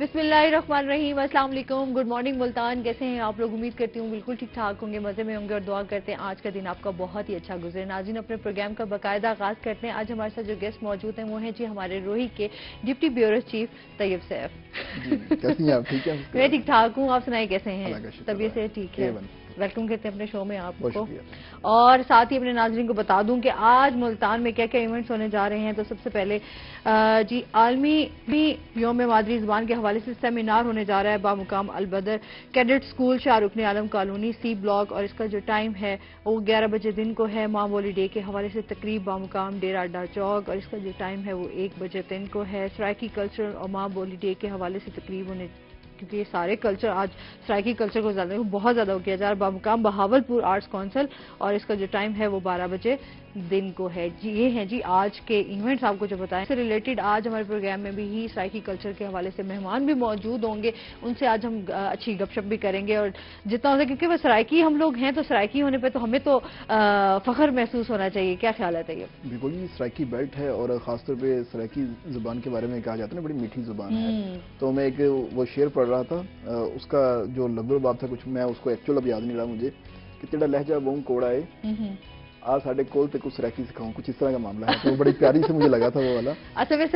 बिस्मिल्लाहिर्रहमानिर्रहीम, अस्सलाम वालेकुम, गुड मॉर्निंग मुल्तान। कैसे हैं आप लोग? उम्मीद करती हूँ बिल्कुल ठीक ठाक होंगे, मजे में होंगे और दुआ करते हैं आज का दिन आपका बहुत ही अच्छा गुजरे। नाज़रीन, अपने प्रोग्राम का बाकायदा आगाज करते हैं। आज हमारे साथ जो गेस्ट मौजूद हैं वो हैं जी हमारे रोही के deputy bureau chief Tayyab Saif. कैसी हैं आप? ठीक है? मैं ठीक ठाक हूँ, आप सुनाए कैसे हैं? तबीयत से ठीक है? वेलकम करते हैं अपने शो में आपको। और साथ ही अपने नाज़रीन को बता दूं कि आज मुल्तान में क्या क्या इवेंट्स होने जा रहे हैं। तो सबसे पहले जी आलमी यौम मादरी ज़बान के हवाले से सेमिनार होने जा रहा है बामुकाम Albadar cadet school Shahrukh Alam colony C block, और इसका जो टाइम है वो 11 बजे दिन को है। माँ बोली डे के हवाले से तकरीब बामुकाम डेरा अड्डा चौक, और इसका जो टाइम है वो 1 बजे दिन को है। सराइकी कल्चर और माँ बोली डे के हवाले से तकरीब होने, क्योंकि ये सारे कल्चर आज सराइकी कल्चर को बहुत ज़्यादा हो किया जा रहा है बामुकाम बहावलपुर आर्ट्स काउंसिल, और इसका जो टाइम है वो 12 बजे दिन को है जी। ये हैं जी आज के इवेंट्स आपको जो बताएं। इससे रिलेटेड आज हमारे प्रोग्राम में भी ही सराइकी कल्चर के हवाले से मेहमान भी मौजूद होंगे, उनसे आज हम अच्छी गपशप भी करेंगे और जितना हो सके, क्योंकि वो सराइकी हम लोग हैं तो सराइकी होने पे तो हमें तो फख्र महसूस होना चाहिए। क्या ख्याल है तैयब? बिल्कुल, ये सराइकी बेल्ट है और खासतौर पे सराइकी जुबान के बारे में कहा जाता है ना, बड़ी मीठी जुबान है। तो मैं एक वो शेर पढ़ रहा था, उसका जो लफ्ज़ बाब था कुछ, मैं उसको एक्चुअल अब याद नहीं रहा मुझे, कि तेरा लहजा वो कोड़ा है आ साढ़े कोल ते कुछ सराइकी सिखाऊं, कुछ इस तरह का मामला है। तो बड़ी प्यारी से मुझे लगा था वो वाला। अच्छा, मैं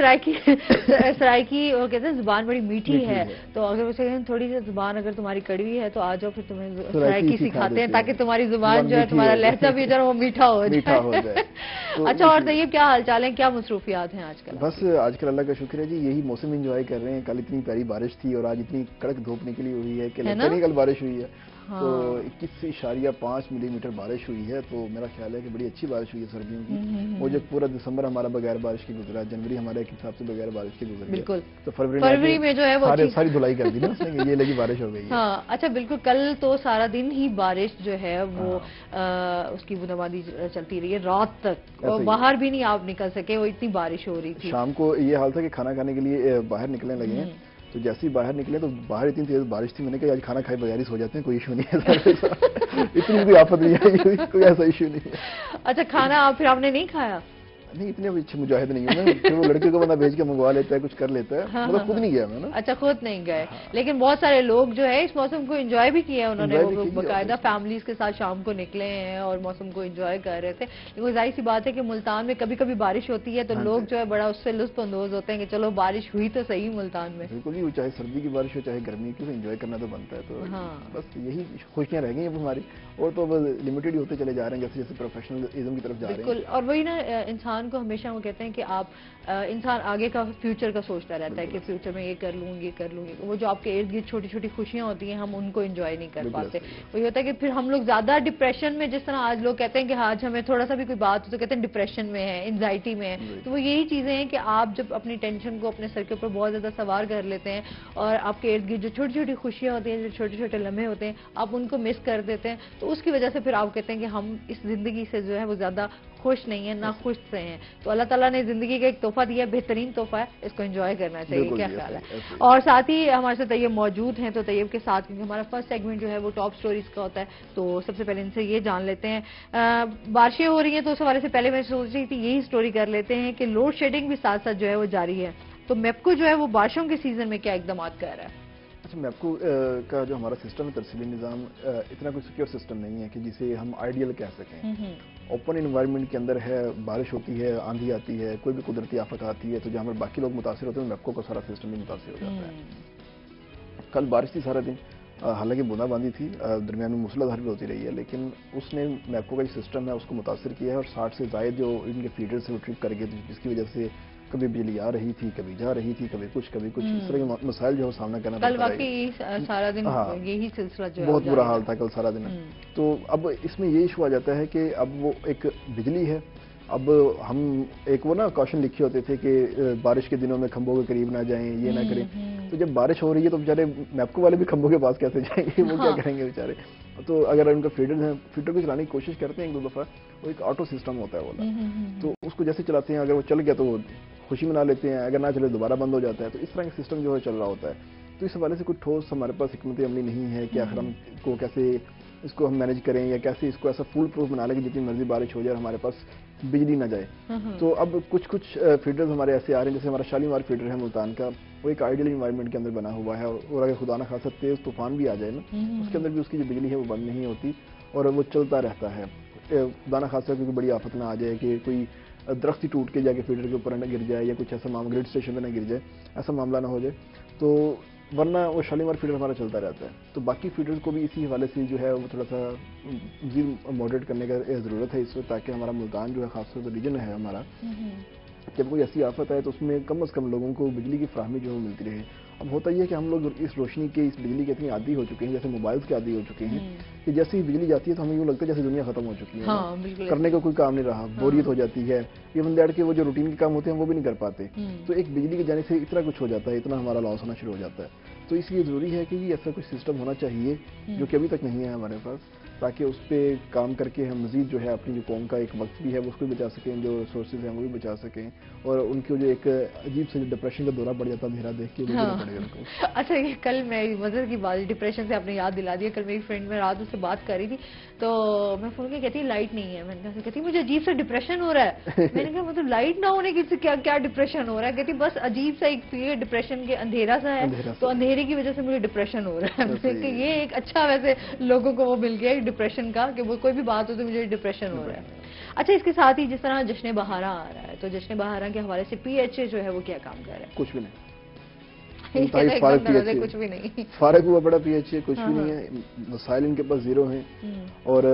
सराइकी वो कहते हैं जुबान बड़ी मीठी है, तो अगर वैसे थोड़ी सी जुबान अगर तुम्हारी कड़वी है तो आ जाओ, फिर तुम्हें सराइकी सिखाते हैं ताकि तुम्हारी जुबान जो है, तुम्हारा लहजा भी जो है वो मीठा हो जाए। अच्छा, और ये क्या हाल चाल है, क्या मसरूफियात हैं आजकल? बस आजकल अल्लाह का शुक्र है जी, यही मौसम एंजॉय कर रहे हैं। कल इतनी प्यारी बारिश थी और आज इतनी कड़क धूप निकली हुई है कि कल बारिश हुई है। हाँ। तो 21.5 मिलीमीटर बारिश हुई है, तो मेरा ख्याल है कि बड़ी अच्छी बारिश हुई है सर्दियों की। वो जो पूरा दिसंबर हमारा बगैर बारिश के गुजरा, जनवरी हमारे एक हिसाब से बगैर बारिश के गुजर गया, तो फरवरी में जो है वो सारी धुलाई कर दी ना उसने, ये लगी बारिश हो गई है। हाँ, अच्छा बिल्कुल, कल तो सारा दिन ही बारिश जो है वो उसकी बूंदाबांदी चलती रही है रात तक, और बाहर भी नहीं आप निकल सके, वो इतनी बारिश हो रही थी। शाम को ये हाल था कि खाना खाने के लिए बाहर निकलने लगे हैं, तो जैसे ही बाहर निकले तो बाहर इतनी तेज बारिश थी, मैंने कहा आज खाना खाए बगैर ही सो जाते हैं, कोई इशू नहीं है। इतनी कोई आफत नहीं आई, कोई ऐसा इशू नहीं है। अच्छा, खाना फिर आपने नहीं खाया? नहीं, इतने अच्छे मुजाहिद नहीं हूँ मैं, फिर वो लड़के को बंदा भेज के मंगवा लेता है, कुछ कर लेता है। हाँ, मतलब खुद नहीं गया मैं ना। अच्छा, खुद नहीं गए। हाँ। लेकिन बहुत सारे लोग जो है इस मौसम को एंजॉय भी किया उन्होंने, वो बाकायदा फैमिलीज के साथ शाम को निकले हैं और मौसम को एंजॉय कर रहे थे। लेकिन जाहिर सी बात है कि मुल्तान में कभी कभी बारिश होती है तो लोग जो है बड़ा उससे लुत्फ अंदोज होते हैं कि चलो बारिश हुई तो सही मुल्तान में। बिल्कुल ही, चाहे सर्दी की बारिश हो चाहे गर्मी की, एंजॉय करना तो बनता है। तो बस यही खुशियाँ रह गई हमारी, और तो लिमिटेड होते चले जा रहे हैं जैसे जैसे प्रोफेशनलिज्म की तरफ जा रहे हैं। बिल्कुल, और वही ना, इंसान को हमेशा वो कहते हैं कि आप इंसान आगे का फ्यूचर का सोचता रहता है कि फ्यूचर में ये कर लूंगी। वो जो आपके इर्द गिर्द छोटी छोटी खुशियां होती हैं, हम उनको एंजॉय नहीं कर पाते। वही होता है कि फिर हम लोग ज्यादा डिप्रेशन में, जिस तरह आज लोग कहते हैं कि आज हमें थोड़ा सा भी कोई बात हो तो कहते हैं डिप्रेशन में है, एंजाइटी में है। तो वो यही चीजें हैं कि आप जब अपनी टेंशन को अपने सर के ऊपर बहुत ज्यादा सवार कर लेते हैं और आपके इर्द गिर्द जो छोटी छोटी खुशियां होती हैं, जो छोटे छोटे लम्हे होते हैं, आप उनको मिस कर देते हैं, तो उसकी वजह से फिर आप कहते हैं कि हम इस जिंदगी से जो है वो ज्यादा खुश नहीं है, ना खुश से हैं। तो अल्लाह ताला ने जिंदगी का एक तोहफा दिया, बेहतरीन तोहफा है, इसको एंजॉय करना चाहिए। क्या ख्याल है? और साथ ही हमारे साथ तैयब मौजूद हैं, तो तैयब के साथ, क्योंकि हमारा फर्स्ट सेगमेंट जो है वो टॉप स्टोरीज का होता है, तो सबसे पहले इनसे ये जान लेते हैं। बारिशें हो रही हैं तो उस हवाले से पहले मैं सोच रही थी यही स्टोरी कर लेते हैं कि लोड शेडिंग भी साथ साथ जो है वो जारी है, तो मेपको जो है वो बारिशों के सीजन में क्या इकदाम कर रहा है? अच्छा, मेपको का जो हमारा सिस्टम है, तरसीली निज़ाम, इतना कोई सिक्योर सिस्टम नहीं है कि जिसे हम आइडियल कह सकें। ओपन इन्वायरमेंट के अंदर है, बारिश होती है, आंधी आती है, कोई भी कुदरती आफत आती है, तो जहाँ पर बाकी लोग मुतासिर होते हैं मेपको का सारा सिस्टम भी मुतासिर हो जाता है। कल बारिश थी सारा दिन, हालांकि बूंदाबांदी थी, दरमियान में मूसलाधार भी होती रही है, लेकिन उसने मेपको का जो सिस्टम है उसको मुतासिर किया है, और 60 से ज़ायद जो इनके फीडर से वो ट्रिप कर गए, जिसकी वजह से कभी बिजली आ रही थी, कभी जा रही थी, कभी कुछ इस तरह के मसाइल जो है सामना करना पड़ता है। कल वाकई सारा दिन यही सिलसिला जो है बहुत बुरा हाल था कल सारा दिन। तो अब इसमें ये इशू आ जाता है कि अब वो एक बिजली है, अब हम एक वो ना कॉशन लिखे होते थे कि बारिश के दिनों में खंभों के करीब ना जाएं, ये ना करें, तो जब बारिश हो रही है तो बेचारे मेपको वाले भी खंभों के पास कैसे जाएंगे, वो क्या करेंगे बेचारे। तो अगर उनका फीडर को चलाने की कोशिश करते हैं एक दो दफा, वो एक ऑटो सिस्टम होता है वाला, तो उसको जैसे चलाते हैं, अगर वो चल गया तो वो खुशी मना लेते हैं, अगर ना चले दोबारा बंद हो जाता है। तो इस तरह का सिस्टम जो है चल रहा होता है। तो इस हवाले से कुछ ठोस हमारे पास हिकमत अमली नहीं है कि आखिर हम को कैसे इसको हम मैनेज करें, या कैसे इसको ऐसा फुल प्रूफ बना लें कि जितनी मर्जी बारिश हो जाए हमारे पास بجلی نہ جائے. تو اب کچھ فیڈرز ہمارے ایسے آ رہے ہیں, جیسے ہمارا شالیمار فیڈر ہے ملتان کا, وہ ایک آئیڈیل انوائرمنٹ کے اندر بنا ہوا ہے, اور اگر خدا نہ خاصہ تیز طوفان بھی آ جائے نا, اس کے اندر بھی اس کی جو بجلی ہے وہ بند نہیں ہوتی اور وہ چلتا رہتا ہے. خدا نہ خاصہ کوئی بڑی آفت نہ آ جائے کہ کوئی درخت ہی ٹوٹ کے جا کے فیڈر کے اوپر نہ گر جائے یا کچھ ایسا معاملہ گریڈ اسٹیشن پہ نہ گر جائے, ایسا معاملہ نہ ہو جائے, تو ورنہ وہ شالیمار فیڈر ہمارا چلتا رہتا ہے. تو باقی فیڈرز کو بھی اسی حوالے سے جو ہے وہ تھوڑا سا مزید ماڈریٹ کرنے کا ضرورت ہے اس وقت, تاکہ ہمارا ملتان جو ہے خاص طور پر ریجن ہے ہمارا, جب کوئی ایسی آفت آئے تو اس میں کم از کم لوگوں کو بجلی کی فراہمی جو ہے ملتی رہے. اب ہوتا یہ ہے کہ ہم لوگ اس روشنی کے, اس بجلی کے اتنی عادی ہو چکے ہیں, جیسے موبائلز کے عادی ہو چکے ہیں, کہ جیسے ہی بجلی جاتی ہے تو ہمیں یوں لگتا ہے جیسے دنیا ختم ہو چکی ہے, کرنے کا کوئی کام نہیں رہا, بوریت ہو جاتی ہے. ایون دیٹ کہ وہ جو روٹین کے کام ہوتے ہیں وہ بھی نہیں کر پاتے. تو ایک بجلی کے جانے سے اتنا کچھ ہو جاتا ہے, اتنا ہمارا لاس ہونا شروع ہو جاتا ہے. تو اس لیے ضروری ہے کہ ایسا کچھ سسٹم ہونا چاہیے جو کہ ابھی تک نہیں ہے ہمارے پاس, تاکہ اس پہ کام کر کے ہم مزید جو ہے اپنی جو قوم کا ایک وقت بھی ہے اس کو بھی بچا سکیں, جو ریسورسز ہیں وہ بھی بچا سکیں, اور ان کو جو ایک عجیب سے ڈپریشن کا دورہ پڑ جاتا ہے اندھیرا دیکھ کے پڑے گا ان کو. اچھا, یہ کل میں مزے کی بات, ڈپریشن سے آپ نے یاد دلا دیا. کل میری فرینڈ میں رات اس سے بات کر رہی تھی, تو میں فون کے کہتی لائٹ نہیں ہے. میں نے کہا, کہتی مجھے عجیب سا ڈپریشن ہو رہا ہے. میں نے کہا مطلب لائٹ نہ ہونے کی سے کیا ڈپریشن ہو رہا ہے؟ کہتی بس عجیب سا ایک فیل ڈپریشن کے, اندھیرا سا ہے تو اندھیرے کی وجہ سے مجھے ڈپریشن ہو رہا ہے. کہ یہ ایک اچھا ویسے لوگوں کو وہ مل گیا ڈپریشن کا, کہ وہ کوئی بھی بات ہو تو مجھے ڈپریشن ہو رہا ہے. اچھا, اس کے ساتھ ہی جس طرح جشن بہارا آ رہا ہے, تو جشن بہارا کے حوالے سے پی ایچ اے جو ہے وہ کیا کام کر رہا ہے؟ کچھ بھی نہیں, کچھ بھی نہیں, فارغ ہوا بڑا پی ایچ اے, کچھ بھی نہیں ہے. مسائل ان کے پاس زیرو ہیں, اور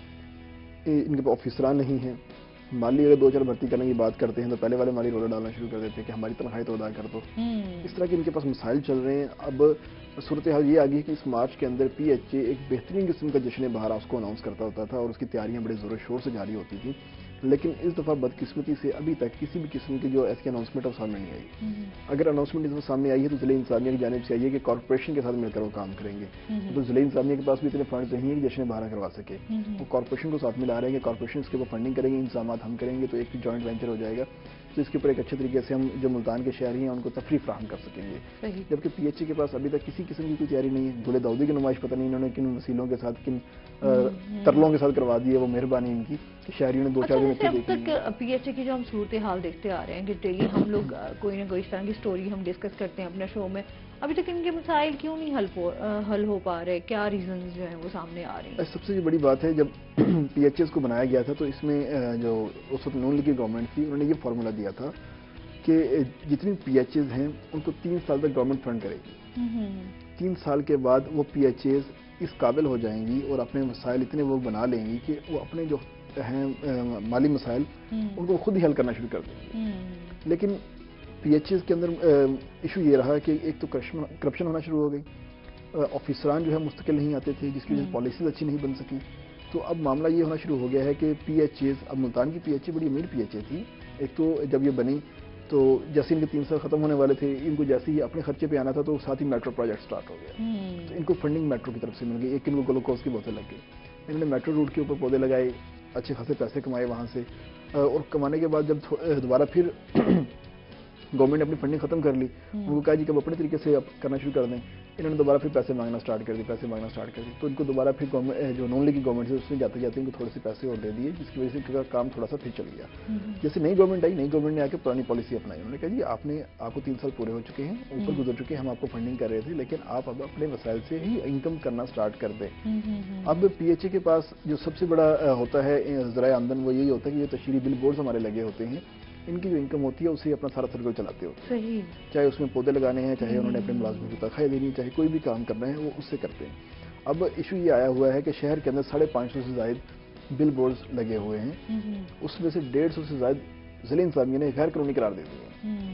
ان کے پاس آفیسران نہیں ہیں. مالی اگر 2-4 بھرتی کرنے کی بات کرتے ہیں تو پہلے والے مالی رولر ڈالنا شروع کر دیتے ہیں کہ ہماری تنخواہیں تو ادا کر دو. اس طرح کے ان کے پاس مسائل چل رہے ہیں. اب صورتحال یہ آ گئی کہ اس مارچ کے اندر پی ایچ اے ایک بہترین قسم کا جشن بہارا اس کو اناؤنس کرتا ہوتا تھا, اور اس کی تیاریاں بڑے زور و شور سے جاری ہوتی تھیں. لیکن اس دفعہ بدقسمتی سے ابھی تک کسی بھی قسم کی جو ایسی اناؤنسمنٹ ہے وہ سامنے نہیں آئی. اگر اناؤنسمنٹ اس میں سامنے آئی ہے تو ضلع انتظامیہ کی جانب سے آئی ہے کہ کارپوریشن کے ساتھ مل کر وہ کام کریں گے. تو ضلع انتظامیہ کے پاس بھی اتنے فنڈ نہیں ہے کہ جشن بہارا کروا سکے. وہ کارپوریشن کو ساتھ ملا رہے ہیں کہ کارپوریشن اس کے اوپر فنڈنگ کریں گے, انتظامات ہم کریں گے, تو ایک جوائنٹ وینچر ہو جائے گا. تو اس کے اوپر ایک اچھے طریقے سے ہم جو ملتان کے شہری ہیں ان کو تفریح فراہم کر سکیں گے. جبکہ پی ایچ اے کے پاس ابھی تک کسی قسم کی کوئی تیاری نہیں ہے. گلے داؤدی کی نمائش پتہ نہیں انہوں نے کن وسیلوں کے ساتھ, کن ترلوں کے ساتھ کروا دی ہے. وہ مہربانی ان کی کہ شہریوں نے 2-4 دن اب تک پی ایچ اے کی جو ہم صورتحال دیکھتے آ رہے ہیں کہ ڈیلی ہم لوگ کوئی نہ کوئی اس طرح کی سٹوری ہم ڈسکس کرتے ہیں اپنے شو میں, ابھی تک ان کے مسائل کیوں نہیں حل ہو پا رہے؟ کیا ریزنز جو ہیں وہ سامنے آ رہے ہیں؟ سب سے بڑی بات ہے, جب پی ایچ ایس کو بنایا گیا تھا تو اس میں جو اس وقت نون لیگ کی گورنمنٹ تھی, انہوں نے یہ فارمولا دیا تھا کہ جتنی پی ایچ ایز ہیں ان کو 3 سال تک گورنمنٹ فنڈ کرے گی. 3 سال کے بعد وہ پی ایچ ایز اس قابل ہو جائیں گی اور اپنے مسائل اتنے وہ بنا لیں گی کہ وہ اپنے جو ہیں مالی مسائل ان کو خود ہی حل کرنا شروع کر دیں گے. لیکن پی ایچ ایز کے اندر ایشو یہ رہا کہ ایک تو کرپشن ہونا شروع ہو گئی, آفیسران جو ہے مستقل نہیں آتے تھے, جس کی وجہ سے پالیسیز اچھی نہیں بن سکی. تو اب معاملہ یہ ہونا شروع ہو گیا ہے کہ پی ایچ ایز, اب ملتان کی پی ایچ اے بڑی امیر پی ایچ اے تھی. ایک تو جب یہ بنی تو جیسے ان کے 3 سال ختم ہونے والے تھے, ان کو جیسے ہی اپنے خرچے پہ آنا تھا تو ساتھ ہی میٹرو پروجیکٹ سٹارٹ ہو گیا. تو ان کو فنڈنگ میٹرو کی طرف سے مل گئی. ایک ان کو گلوکوز کی بوتل لگ گئی. انہوں نے میٹرو روٹ کے اوپر پودے لگائے, اچھے خاصے پیسے کمائے وہاں سے, اور کمانے کے بعد جب دوبارہ پھر گورنمنٹ نے اپنی فنڈنگ ختم کر لی, ان کو کہا جی کہ اپنے طریقے سے کرنا شروع کر دیں. انہوں نے دوبارہ پھر پیسے مانگنا سٹارٹ کر دی. تو ان کو دوبارہ پھر جو نون لیگ کی گورنمنٹ ہے اس میں جاتے ان کو تھوڑے سے پیسے اور دے دیے, جس کی وجہ سے ان کا کام تھوڑا سا پھر چل گیا. جیسے نئی گورنمنٹ آئی, نئی گورنمنٹ نے آ کے پرانی پالیسی اپنائی. انہوں نے کہا جی آپ کو 3 سال پورے ہو چکے ہیں, اوپر گزر چکے ہیں, ہم آپ کو فنڈنگ کر رہے تھے, لیکن آپ اب اپنے وسائل سے ہی انکم کرنا سٹارٹ کر دیں. اب پی ایچ اے کے پاس جو سب سے بڑا ہوتا ہے ذرائع آمدن وہ یہی ہوتا ہے کہ جو تشہیری بل بورڈز ہمارے لگے ہوتے ہیں, ان کی جو انکم ہوتی ہے اسے اپنا سارا سرکل چلاتے ہوتے ہیں. چاہے اس میں پودے لگانے ہیں, چاہے انہوں نے اپنے ملازموں کو تنخواہیں دینی, چاہے کوئی بھی کام کرنا ہے وہ اس سے کرتے ہیں. اب ایشو یہ آیا ہوا ہے کہ شہر کے اندر 550 سے زائد بل بورڈز لگے ہوئے ہیں, اس میں سے 150 سے زائد ضلع انتظامیہ نے غیر قانونی قرار دے دیے ہیں.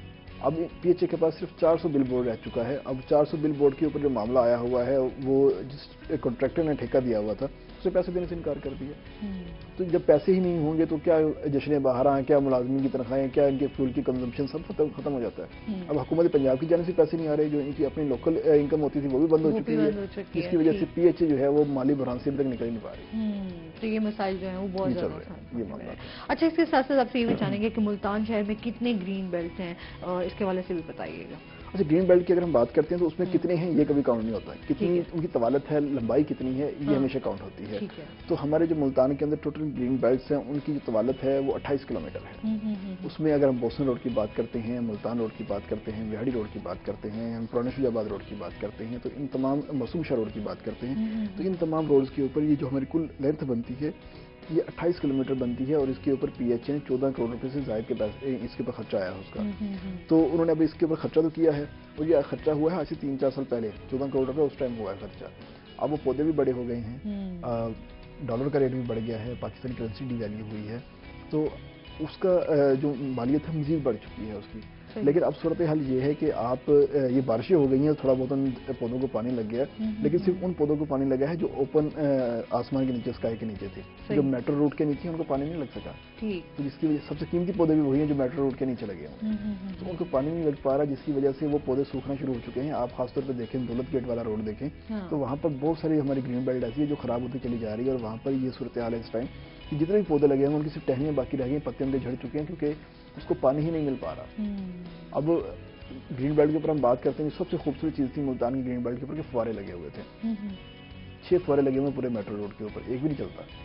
اب پی ایچ اے کے پاس صرف 400 بل بورڈ رہ چکا ہے. اب 400 بل بورڈ کے اوپر جو معاملہ آیا ہوا ہے وہ جس کانٹریکٹر نے ٹھیکہ دیا ہوا تھا اسے پیسے دینے سے انکار کر دیا. تو جب پیسے ہی نہیں ہوں گے تو کیا جشن بہارا, کیا ملازمین کی تنخواہیں, کیا ان کے فیول کی کنزمپشن سب ختم ہو جاتا ہے. اب حکومت پنجاب کی جانب سے پیسے نہیں آ رہے, جو ان کی اپنی لوکل انکم ہوتی تھی وہ بھی بند ہو چکی ہے, جس کی وجہ سے پی ایچ اے جو ہے وہ مالی بحران سے اب تک نکل نہیں پا رہی. تو یہ مسائل جو ہیں وہ بہت زیادہ یہ معاملہ. اچھا, اس کے ساتھ ساتھ آپ سے یہ بھی جانیں گے کہ ملتان شہر میں کتنے گرین بیلٹ ہیں, اور اس کے حوالے سے بھی بتائیے گا. اچھا گرین بیلٹ کی اگر ہم بات کرتے ہیں تو اس میں کتنے ہیں یہ کبھی کاؤنٹ نہیں ہوتا، کتنی ان کی طوالت ہے، لمبائی کتنی ہے، یہ ہمیشہ کاؤنٹ ہوتی ہے. تو ہمارے جو ملتان کے اندر ٹوٹل گرین بیلٹس ہیں ان کی جو طوالت ہے وہ 28 کلومیٹر ہے. اس میں اگر ہم بوسن روڈ کی بات کرتے ہیں، ملتان روڈ کی بات کرتے ہیں، وہاڑی روڈ کی بات کرتے ہیں، ہم پرانا شجاع آباد روڈ کی بات کرتے ہیں، تو ان تمام معصوم شاہ روڈ کی بات کرتے ہیں، تو ان تمام روڈز کے اوپر یہ جو ہماری کل لینتھ بنتی ہے یہ 28 کلومیٹر بنتی ہے. اور اس کے اوپر پی ایچ نے 14 کروڑ روپے سے زائد کے پیسے اس کے اوپر خرچہ آیا ہے اس کا. تو انہوں نے ابھی اس کے اوپر خرچہ تو کیا ہے، اور یہ خرچہ ہوا ہے آج سے 3-4 سال پہلے 14 کروڑ روپے اس ٹائم ہوا ہے خرچہ. اب وہ پودے بھی بڑے ہو گئے ہیں، ڈالر کا ریٹ بھی بڑھ گیا ہے، پاکستانی کرنسی ڈی ویلیو ہوئی ہے، تو اس کا جو مالیت ہے مزید بڑھ چکی ہے اس کی. لیکن اب صورتحال یہ ہے کہ آپ یہ بارشیں ہو گئی ہیں، تھوڑا بہت ان پودوں کو پانی لگ گیا، لیکن صرف ان پودوں کو پانی لگا ہے جو اوپن آسمان کے نیچے، اسکائی کے نیچے تھے. جو میٹرو روڈ کے نیچے ان کو پانی نہیں لگ سکا، تو جس کی وجہ سب سے قیمتی پودے بھی وہی ہیں جو میٹرو روڈ کے نیچے لگے ہوئے ہیں، تو ان کو پانی نہیں لگ پا رہا، جس کی وجہ سے وہ پودے سوکھنا شروع ہو چکے ہیں. آپ خاص طور پہ دیکھیں دولت گیٹ والا روڈ دیکھیں تو وہاں پر بہت ساری ہماری گرین بیلٹ ایسی ہے جو خراب ہوتی چلی جا رہی ہے. اور وہاں پر یہ صورتحال ہے اس ٹائم کہ جتنے بھی پودے لگے ہیں ان کی صرف ٹہنیاں باقی رہ گئی ہیں، پتے ان کے جھڑ چکے ہیں کیونکہ اس کو پانی ہی نہیں مل پا رہا. اب گرین بیلٹ کے اوپر ہم بات کرتے ہیں، سب سے خوبصورت چیز تھی ملتان کی گرین بیلٹ کے اوپر کہ فوارے لگے ہوئے تھے. 6 فوارے لگے ہوئے پورے میٹرو روڈ کے اوپر، ایک بھی نہیں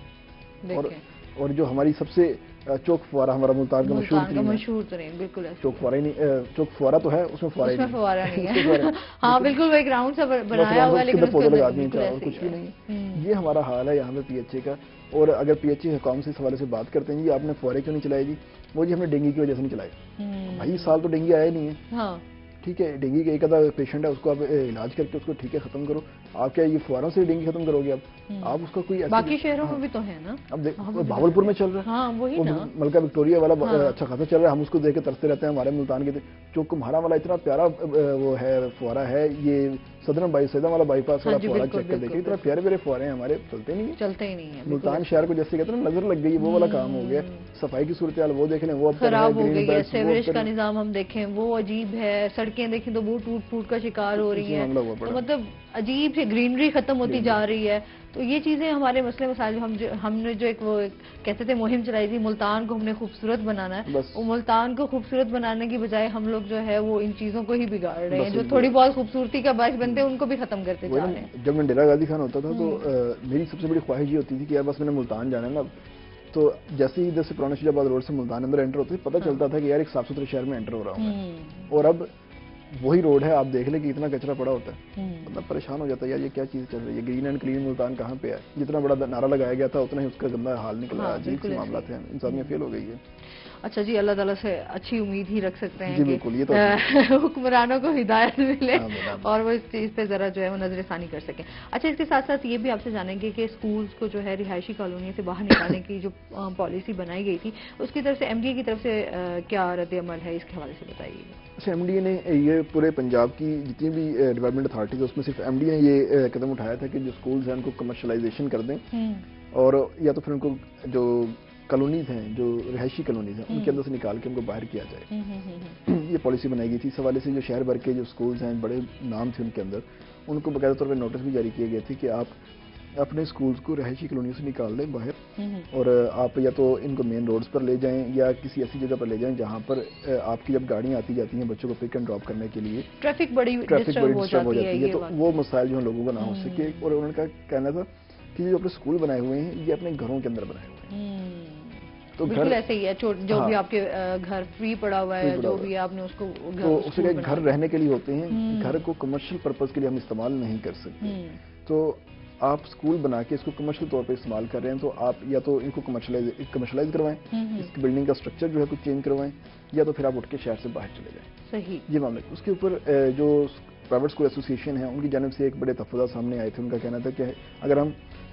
چلتا. اور جو ہماری سب سے چوک فوارہ ہمارا ملتان کا مشہور ترین بالکل چوک فوارہ ہی نہیں، چوک فوارہ تو ہے اس میں فوارہ نہیں ہے. ہاں بالکل وہ ایک راؤنڈ سا بنایا ہوا ہے لیکن پودے لگا دیے اور کچھ بھی نہیں ہے. یہ ہمارا حال ہے یہاں پہ پی ایچ اے کا. اور اگر پی ایچ اے حکام سے اس حوالے سے بات کرتے ہیں جی آپ نے فوارے کیوں نہیں چلائے، جی وہ جی ہم نے ڈینگی کی وجہ سے نہیں چلائے. بھائی اس سال تو ڈینگی آیا ہی نہیں ہے، ٹھیک ہے ڈینگی کا ایک آدھا پیشنٹ ہے اس کو آپ علاج کر کے اس کو ٹھیک ہے ختم کرو. آپ کیا یہ فواروں سے ڈینگی ختم کرو گے آپ اس کا کوئی باقی شہروں میں بھی تو ہے نا. اب بھاولپور میں چل رہا ہے، ملکہ وکٹوریہ والا اچھا خاصا چل رہا ہے، ہم اس کو دیکھ کے ترستے رہتے ہیں. ہمارے ملتان کے جو کمہارا والا اتنا پیارا وہ ہے فوارہ ہے، یہ صدرم والا بائی پاس والا فوارہ چیک کر دیکھیں اتنا پیارے پیارے فوارے ہیں ہمارے، چلتے نہیں ہیں. ملتان شہر کو جیسے کہتے ہیں نا نظر لگ گئی وہ والا کام ہو گیا. صفائی کی صورتحال وہ دیکھ لیں وہ اب خراب ہو گئی ہے. سیوریج کا نظام ہم دیکھیں وہ عجیب ہے، سڑکیں دیکھیں تو وہ ٹوٹ پھوٹ کا شکار ہو رہی ہیں، تو مطلب عجیب سی گرینری ختم ہوتی جا رہی ہے. تو یہ چیزیں ہمارے مسئلے مسائل جو ہم نے جو ایک وہ کہتے تھے مہم چلائی تھی ملتان کو ہم نے خوبصورت بنانا ہے، وہ ملتان کو خوبصورت بنانے کی بجائے ہم لوگ جو ہے وہ ان چیزوں کو ہی بگاڑ رہے ہیں جو تھوڑی بہت خوبصورتی کا باعث بنتے ہیں ان کو بھی ختم کرتے جا رہے ہیں. جب میں ڈیرہ غازی خان ہوتا تھا تو میری سب سے بڑی خواہش یہ ہوتی تھی کہ یار بس میں نے ملتان جانا ہے نا. تو جیسے ہی ادھر سے پرانا شجاع آباد روڈ سے ملتان اندر انٹر ہوتے تھے پتہ چلتا تھا کہ یار ایک صاف ستھرے شہر میں انٹر ہو رہا ہوں میں. اور اب وہی روڈ ہے، آپ دیکھ لیں کہ اتنا کچرا پڑا ہوتا ہے، مطلب پریشان ہو جاتا ہے یار یہ کیا چیز چل رہی ہے. گرین اینڈ کلین ملتان کہاں پہ ہے؟ جتنا بڑا نعرہ لگایا گیا تھا اتنا ہی اس کا گندہ حال نکلا. عجیب سے معاملات ہیں، انسانیت فیل ہو گئی ہے. اچھا جی، اللہ تعالیٰ سے اچھی امید ہی رکھ سکتے ہیں کہ حکمرانوں کو ہدایت ملے اور وہ اس چیز پہ ذرا جو ہے وہ نظر ثانی کر سکیں. اچھا اس کے ساتھ ساتھ یہ بھی آپ سے جانیں گے کہ اسکولز کو جو ہے رہائشی کالونی سے باہر نکالنے کی جو پالیسی بنائی گئی تھی اس کی طرف سے ایم ڈی اے کی طرف سے کیا رد عمل ہے، اس کے حوالے سے بتائیے. اچھا ایم ڈی اے نے یہ پورے پنجاب کی جتنی بھی ڈیولپمنٹ اتھارٹیز اس میں صرف ایم ڈی اے نے یہ قدم اٹھایا تھا کہ جو اسکولز ہیں ان کو کمرشلائزیشن کر دیں اور یا تو پھر ان کو جو کالونیز ہیں جو رہائشی کالونیز ہیں ان کے اندر سے نکال کے ان کو باہر کیا جائے. یہ پالیسی بنائی گئی تھی. اس حوالے سے جو شہر بھر کے جو اسکولز ہیں بڑے نام تھے ان کے اندر ان کو باقاعدہ طور پہ نوٹس بھی جاری کیے گئے تھے کہ آپ اپنے اسکولز کو رہائشی کالونیوں سے نکال دیں باہر اور آپ یا تو ان کو مین روڈز پر لے جائیں یا کسی ایسی جگہ پر لے جائیں جہاں پر آپ کی جب گاڑیاں آتی جاتی ہیں بچوں کو پک اینڈ ڈراپ کرنے کے لیے ٹریفک بڑی ڈسٹرب ہو جاتی ہے تو وہ مسائل جو لوگوں کو نہ ہو سکے. اور انہوں نے کہنا تھا کہ جو اپنے اسکول بنائے ہوئے ہیں یہ اپنے گھروں کے اندر بنائے ہوئے ہیں. تو بالکل ایسے ہی ہے جو بھی آپ کے گھر فری پڑا ہوا ہے جو بھی آپ نے اس کو گھر رہنے کے لیے ہوتے ہیں، گھر کو کمرشل پرپز کے لیے ہم استعمال نہیں کر سکتے. تو آپ اسکول بنا کے اس کو کمرشل طور پہ استعمال کر رہے ہیں تو آپ یا تو ان کو کمرشلائز کروائیں، اس کی بلڈنگ کا اسٹرکچر جو ہے کچھ چینج کروائیں یا تو پھر آپ اٹھ کے شہر سے باہر چلے جائیں. صحیح یہ معاملہ. اس کے اوپر جو پرائیویٹ اسکول ایسوسیشن ہے ان کی جانب سے ایک بڑے تفصیلات سامنے آئے تھے. ان کا کہنا تھا کہ اگر ہم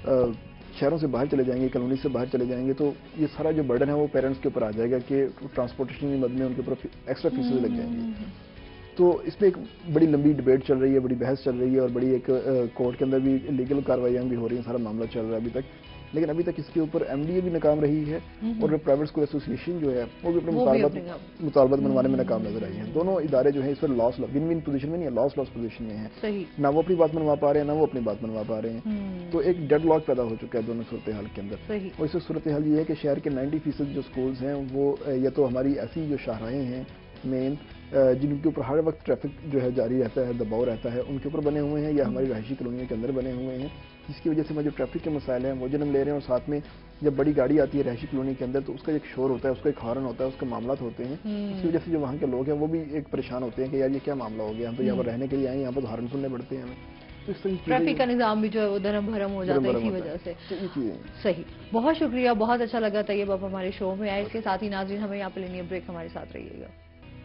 شہروں سے باہر چلے جائیں گے، کالونی سے باہر چلے جائیں گے تو یہ سارا جو برڈن ہے وہ پیرنٹس کے اوپر آ جائے گا کہ ٹرانسپورٹیشن کی مد میں ان کے اوپر ایکسٹرا فیسز لگ جائیں گی. تو اس میں ایک بڑی لمبی ڈبیٹ چل رہی ہے، بڑی بحث چل رہی ہے اور بڑی ایک کورٹ کے اندر بھی لیگل کارروائیاں بھی ہو رہی ہیں. سارا معاملہ چل رہا ہے ابھی تک، لیکن ابھی تک اس کے اوپر ایم ڈی اے بھی ناکام رہی ہے اور پرائیویٹ اسکول ایسوسیشن جو ہے وہ بھی اپنے مطالبات منوانے میں ناکام نظر آئی ہے. دونوں ادارے جو ہیں اس پر ون ون پوزیشن میں نہیں ہے، لاس پوزیشن میں ہیں. نہ وہ اپنی بات منوا پا رہے ہیں نہ وہ اپنی بات منوا پا رہے ہیں. تو ایک ڈیڈ لاک پیدا ہو چکا ہے دونوں صورتحال کے اندر. اور اس سے صورتحال یہ ہے کہ شہر کے 90% جو اسکولز ہیں وہ یا تو ہماری ایسی جو شاہراہیں ہیں مین جن کے اوپر ہر وقت ٹریفک جو ہے جاری رہتا ہے، دباؤ رہتا ہے، ان کے اوپر بنے ہوئے ہیں یا ہماری رہائشی کالونیوں کے اندر بنے ہوئے ہیں، جس کی وجہ سے جو ٹریفک کے مسائل ہیں وہ جنم لے رہے ہیں. اور ساتھ میں جب بڑی گاڑی آتی ہے رہائشی کالونی کے اندر تو اس کا ایک شور ہوتا ہے، اس کا ایک ہارن ہوتا ہے، اس کے معاملات ہوتے ہیں، اس کی وجہ سے جو وہاں کے لوگ ہیں وہ بھی ایک پریشان ہوتے ہیں کہ یار یہ کیا معاملہ ہو گیا، ہم تو یہاں پر رہنے کے لیے آئے ہیں، یہاں پر ہارن سننے پڑتے ہیں ہمیں. تو اس طرح ٹریفک کا نظام بھی جو ہے وہ دھرم بھرم ہو جاتا ہے اسی وجہ سے. صحیح، بہت شکریہ، بہت اچھا لگا طیب آپ ہمارے شو میں آئے. اس کے ساتھ ہی ناظرین ہمیں یہاں پہ لینی ہے بریک، ہمارے ساتھ رہیے گا.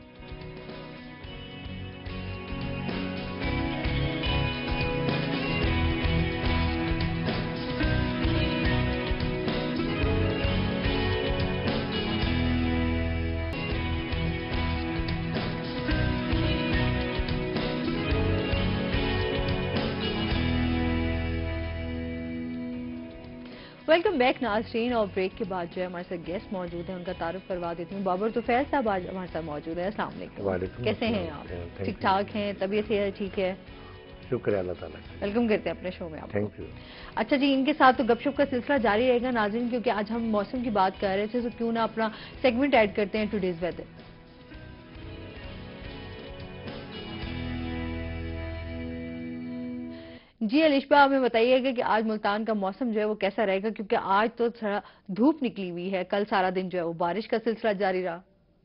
ویلکم بیک ناظرین. اور بریک کے بعد جو ہے ہمارے ساتھ گیسٹ موجود ہیں، ان کا تعارف کروا دیتی ہوں. بابر طفیل صاحب آج ہمارے ساتھ موجود ہیں. السلام علیکم. کیسے ہیں آپ؟ ٹھیک ٹھاک ہیں؟ طبیعت ٹھیک ہے؟ شکریہ اللہ تعالیٰ. ویلکم کرتے ہیں اپنے شو میں آپ کو. اچھا جی، ان کے ساتھ تو گپ شپ کا سلسلہ جاری رہے گا ناظرین، کیونکہ آج ہم موسم کی بات کر رہے تھے، تو کیوں نہ اپنا سیگمنٹ ایڈ کرتے ہیں ٹوڈیز ویدر. جی الشبہ، ہمیں بتائیے گا کہ آج ملتان کا موسم جو ہے وہ کیسا رہے گا، کیونکہ آج تو تھوڑا دھوپ نکلی ہوئی ہے، کل سارا دن جو ہے وہ بارش کا سلسلہ جاری رہا.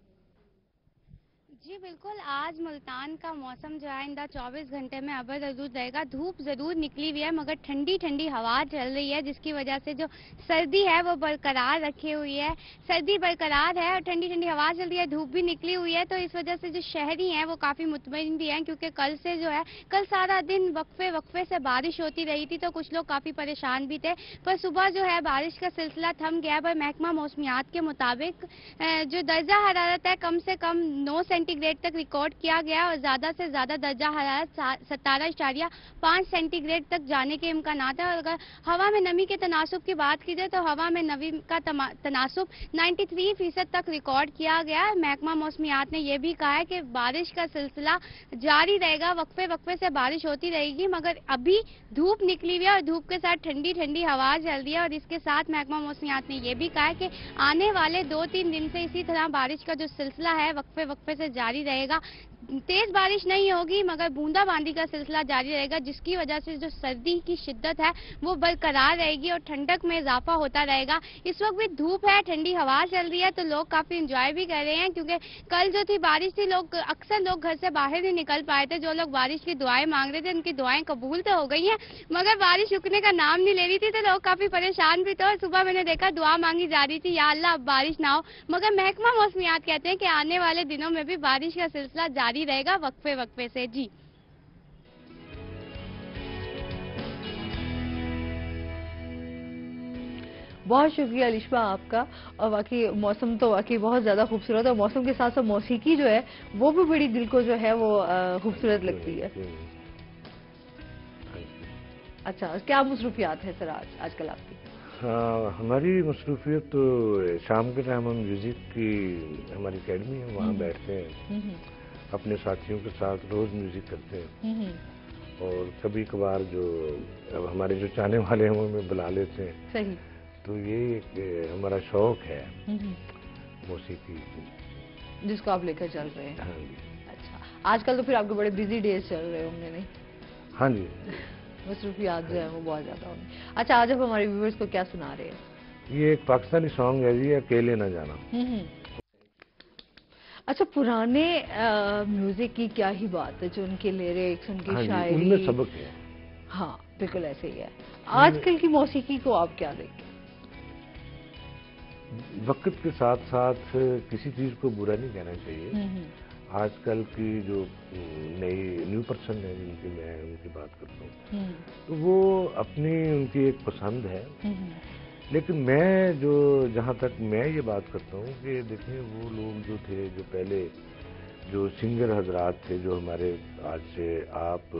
جی بالکل، آج ملتان کا موسم جو ہے آئندہ 24 گھنٹے میں ابر آلود رہے گا. دھوپ ضرور نکلی ہوئی ہے مگر ٹھنڈی ٹھنڈی ہوا چل رہی ہے، جس کی وجہ سے جو سردی ہے وہ برقرار رکھی ہوئی ہے. سردی برقرار ہے اور ٹھنڈی ٹھنڈی ہوا چل رہی ہے، دھوپ بھی نکلی ہوئی ہے، تو اس وجہ سے جو شہری ہیں وہ کافی مطمئن بھی ہیں، کیونکہ کل سے جو ہے کل سارا دن وقفے سے بارش ہوتی رہی تھی، تو کچھ لوگ کافی پریشان بھی تھے. پر صبح جو ہے بارش کا سلسلہ تھم گیا. پر محکمہ موسمیات کے مطابق جو درجہ حرارت ہے کم سے کم 9 سینٹی گریڈ تک ریکارڈ کیا گیا اور زیادہ سے زیادہ درجہ حرارت 17.5 سینٹی گریڈ تک جانے کے امکانات ہیں. اور اگر ہوا میں نمی کے تناسب کی بات کی جائے تو ہوا میں نمی کا تناسب 93% تک ریکارڈ کیا گیا. محکمہ موسمیات نے یہ بھی کہا ہے کہ بارش کا سلسلہ جاری رہے گا، وقفے سے بارش ہوتی رہے گی، مگر ابھی دھوپ نکلی ہوئی ہے اور دھوپ کے ساتھ ٹھنڈی ٹھنڈی ہوا چل رہی ہے. اور اس کے ساتھ محکمہ موسمیات نے یہ بھی کہا ہے کہ آنے والے 2-3 دن سے اسی طرح بارش کا جو سلسلہ ہے وقفے سے جاری رہے گا. تیز بارش نہیں ہوگی مگر بوندا باندی کا سلسلہ جاری رہے گا، جس کی وجہ سے جو سردی کی شدت ہے وہ برقرار رہے گی اور ٹھنڈک میں اضافہ ہوتا رہے گا. اس وقت بھی دھوپ ہے، ٹھنڈی ہوا چل رہی ہے، تو لوگ کافی انجوائے بھی کر رہے ہیں، کیونکہ کل جو تھی بارش تھی اکثر لوگ گھر سے باہر نہیں نکل پائے تھے. جو لوگ بارش کی دعائیں مانگ رہے تھے ان کی دعائیں قبول تو ہو گئی ہیں، مگر بارش رکنے کا نام نہیں لے رہی تھی، تو لوگ کافی پریشان بھی تھے. اور صبح میں نے دیکھا دعا مانگی جا رہی تھی، یا اللہ اب بارش نہ ہو. مگر محکمہ موسمیات کہتے ہیں کہ آنے والے دنوں میں بھی بارش کا سلسلہ جاری رہے گا وقفے سے. جی بہت شکریہ الشبہ آپ کا. اور واقعی موسم تو واقعی بہت زیادہ خوبصورت ہے، اور موسم کے ساتھ ساتھ موسیقی جو ہے وہ بھی بڑی دل کو جو ہے وہ خوبصورت لگتی ہے. اچھا، کیا مصروفیات ہے سر آج کل آپ کی؟ ہماری مصروفیت تو شام کے ٹائم ہم میوزک کی ہماری اکیڈمی ہے، وہاں بیٹھتے ہیں، اپنے ساتھیوں کے ساتھ روز میوزک کرتے ہیں، اور کبھی کبھار جو ہمارے جو چاہنے والے ہیں وہ ہمیں بلا لیتے ہیں. صحیح. تو یہ ایک ہمارا شوق ہے موسیقی جس کو آپ لے کر چل رہے ہیں. ہاں جی. اچھا، آج کل تو پھر آپ کے بڑے بزی ڈیز چل رہے ہوں گے نہیں؟ ہاں جی، مصروفیات جو ہیں وہ بہت زیادہ ہوں گی. اچھا، آج آپ ہمارے ویورز کو کیا سنا رہے ہیں؟ یہ ایک پاکستانی سانگ ہے جی، اکیلے نہ جانا. اچھا، پرانے میوزک کی کیا ہی بات ہے، جو ان کے لیرکس، ان کی شاعری، ان میں سبق ہے. ہاں بالکل ایسے ہی ہے. آج کل کی موسیقی کو آپ کیا دیکھیں؟ وقت کے ساتھ ساتھ کسی چیز کو برا نہیں کہنا چاہیے. آج کل کی جو نیو پرسن ہے جن کی میں ان کی بات کرتا ہوں، تو وہ اپنی ان کی ایک پسند ہے، لیکن میں جہاں تک میں یہ بات کرتا ہوں کہ دیکھیں وہ لوگ جو تھے، جو پہلے جو سنگر حضرات تھے، جو ہمارے آج سے آپ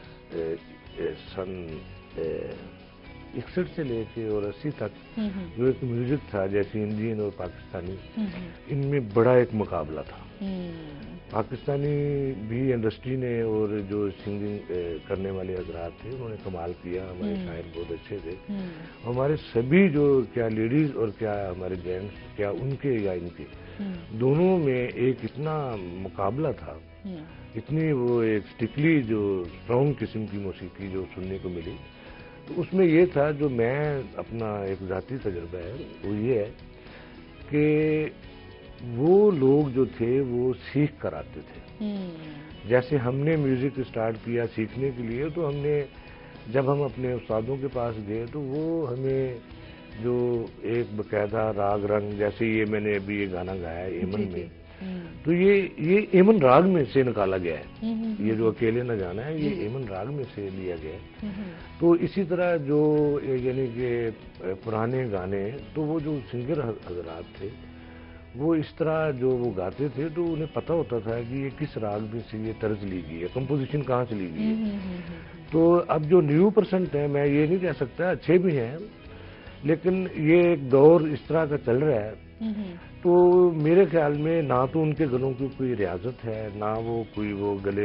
سن 61 سے لے کے اور 80 تک جو ایک میوزک تھا جیسے انڈین اور پاکستانی، ان میں بڑا ایک مقابلہ تھا. پاکستانی بھی انڈسٹری نے اور جو سنگنگ کرنے والے حضرات تھے انہوں نے کمال کیا. ہمارے شاعر بہت اچھے تھے. ہمارے سبھی جو کیا لیڈیز اور کیا ہمارے جینٹس کیا ان کے یا ان کے دونوں میں ایک اتنا مقابلہ تھا, اتنی وہ ایک اسٹکلی جو اسٹرانگ قسم کی موسیقی جو سننے کو ملی. تو اس میں یہ تھا جو میں اپنا ایک ذاتی تجربہ ہے وہ یہ ہے کہ وہ لوگ جو تھے وہ سیکھ کر آتے تھے. جیسے ہم نے میوزک اسٹارٹ کیا سیکھنے کے لیے تو ہم نے جب ہم اپنے استادوں کے پاس گئے تو وہ ہمیں جو ایک باقاعدہ راگ رنگ, جیسے یہ میں نے ابھی یہ گانا گایا ہے ایمن میں, تو یہ ایمن راگ میں سے نکالا گیا ہے. یہ جو اکیلے نہ جانا ہے یہ ایمن راگ میں سے لیا گیا ہے. تو اسی طرح جو یعنی کہ پرانے گانے تو وہ جو سنگر حضرات تھے وہ اس طرح جو وہ گاتے تھے تو انہیں پتہ ہوتا تھا کہ یہ کس راگ میں سے یہ طرز لی گئی ہے, کمپوزیشن کہاں سے لی گئی ہے. تو اب جو نیو پرسنٹ ہیں میں یہ نہیں کہہ سکتا, اچھے بھی ہیں لیکن یہ ایک دور اس طرح کا چل رہا ہے. تو میرے خیال میں نہ تو ان کے گلوں کی کوئی ریاضت ہے, نہ وہ کوئی وہ گلے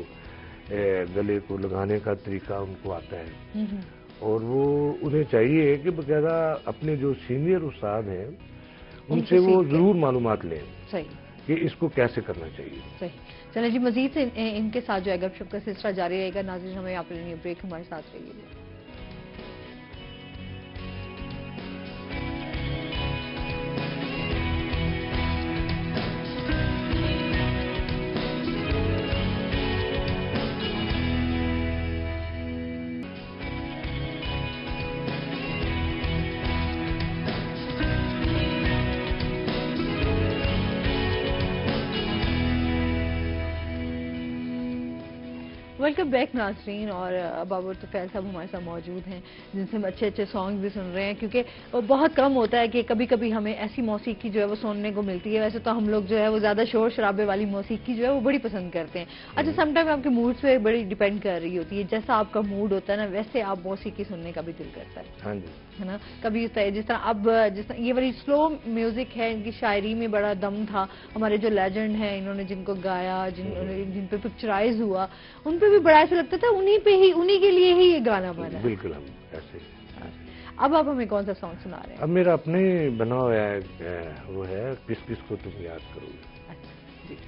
کو لگانے کا طریقہ ان کو آتا ہے. اور وہ انہیں چاہیے کہ باقاعدہ اپنے جو سینئر استاد ہیں ان سے وہ ضرور معلومات لیں کہ اس کو کیسے کرنا چاہیے. صحیح. چلیں جی, مزید ان کے ساتھ جو ہے گپ شپ کا سلسلہ جاری رہے گا. ناظرین ہمیں آپ لینی بریک, ہمارے ساتھ رہیے. ویلکم بیک ناظرین. اور بابر طفیل صاحب ہمارے ساتھ موجود ہیں جن سے ہم اچھے اچھے سانگ بھی سن رہے ہیں, کیونکہ بہت کم ہوتا ہے کہ کبھی کبھی ہمیں ایسی موسیقی جو ہے وہ سننے کو ملتی ہے. ویسے تو ہم لوگ جو ہے وہ زیادہ شور شرابے والی موسیقی جو ہے وہ بڑی پسند کرتے ہیں. اچھا, سم ٹائم آپ کے موڈ پہ بڑی ڈیپینڈ کر رہی ہوتی ہے, جیسا آپ کا موڈ ہوتا ہے نا ویسے آپ موسیقی سننے کا بھی دل کرتا ہے. ہاں جی, ہے نا. کبھی جس طرح اب جس طرح یہ والی سلو میوزک ہے, ان کی شاعری میں بڑا دم تھا. ہمارے جو لیجنڈ ہیں انہوں نے جن کو گایا, جن پہ پکچرائز ہوا, ان پہ بھی بڑا ایسا لگتا تھا انہی کے لیے ہی یہ گانا بنا. بالکل ہم ایسے. اب آپ ہمیں کون سا سانگ سنا رہے ہیں؟ اب میرا اپنے بنا ہوا ہے وہ ہے کس کس کو تم یاد کرو گے. اچھا جی.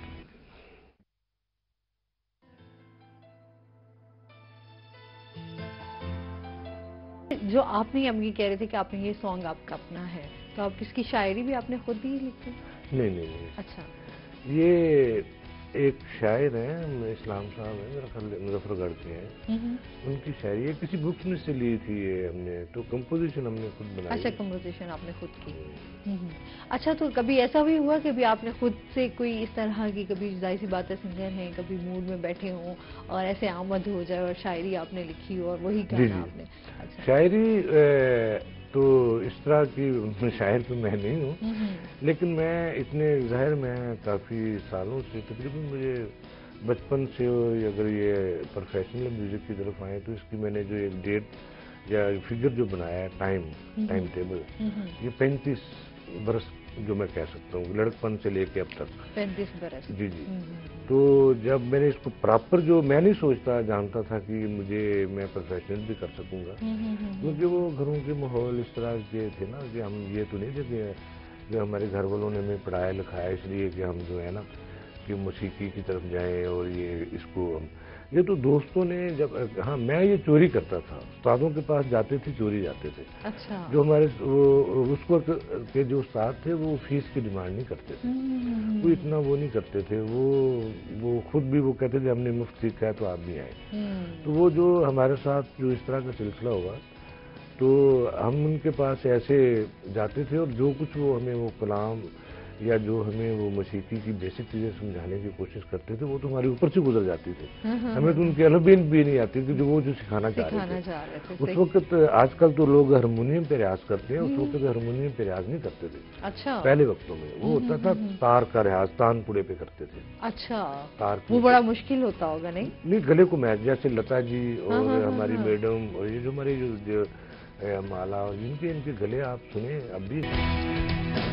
جو آپ نے ہم یہ کہہ رہے تھے کہ آپ نے یہ سانگ آپ کا اپنا ہے, تو آپ اس کی شاعری بھی آپ نے خود ہی لکھی؟ نہیں. اچھا. یہ ایک شاعر ہیں اسلام صاحب ہیں, میرا خیال مظفر گڑھ کے ہیں. ان کی شاعری کسی بک میں سے لی تھی یہ ہم نے, تو کمپوزیشن ہم نے خود بنائی. اچھا, کمپوزیشن آپ نے خود کی. اچھا, تو کبھی ایسا بھی ہوا کہ آپ نے خود سے کوئی اس طرح کی, کبھی ظاہر سی بات ہے سنگر ہیں, کبھی موڈ میں بیٹھے ہوں اور ایسے آمد ہو جائے اور شاعری آپ نے لکھی ہو اور وہی گانا آپ نے؟ شاعری تو اس طرح کی شاعر تو میں نہیں ہوں, لیکن میں اتنے ظاہر میں کافی سالوں سے تقریباً مجھے بچپن سے, اگر یہ پروفیشنل میوزک کی طرف آئے تو اس کی میں نے جو ایک ڈیٹ یا فگر جو بنایا ہے ٹائم ٹیبل, یہ 35 برس جو میں کہہ سکتا ہوں لڑکپن سے لے کے اب تک 35 برس. جی. تو جب میں نے اس کو پراپر جو میں نہیں سوچتا جانتا تھا کہ میں پروفیشنل بھی کر سکوں گا, کیونکہ وہ گھروں کے ماحول اس طرح کے تھے نا کہ ہم یہ تو نہیں دیتے جو ہمارے گھر والوں نے ہمیں پڑھایا لکھایا اس لیے کہ ہم جو ہے نا کہ موسیقی کی طرف جائیں, اور یہ اس کو یہ تو دوستوں نے جب, ہاں میں یہ چوری کرتا تھا, استادوں کے پاس جاتے تھے چوری جاتے تھے. اچھا. جو ہمارے اس وقت کے جو استاد تھے وہ فیس کی ڈیمانڈ نہیں کرتے تھے, وہ اتنا وہ نہیں کرتے تھے, وہ خود بھی وہ کہتے تھے ہم نے مفت سیکھا ہے تو آپ بھی آئیں. تو وہ جو ہمارے ساتھ جو اس طرح کا سلسلہ ہوا تو ہم ان کے پاس ایسے جاتے تھے, اور جو کچھ وہ ہمیں وہ کلام یا جو ہمیں وہ موسیقی کی بیسک چیزیں سمجھانے کی کوشش کرتے تھے وہ تو ہمارے اوپر سے گزر جاتی تھی. ہمیں تو ان کی البین بھی نہیں آتی تھی جو وہ جو سکھانا چاہ رہے تھے. اس وقت آج کل تو لوگ ہارمونیم پہ ریاض کرتے ہیں, اس وقت ہارمونیم پہ ریاض نہیں کرتے تھے. اچھا. پہلے وقتوں میں وہ ہوتا تھا تار کا ریاض, تان پڑے پہ کرتے تھے. اچھا. تار وہ بڑا مشکل ہوتا ہوگا نہیں گلے کو میچ, جیسے لتا جی اور ہماری میڈم اور یہ جو ہماری جو مالا, اور ان کے گلے آپ سنیں اب بھی.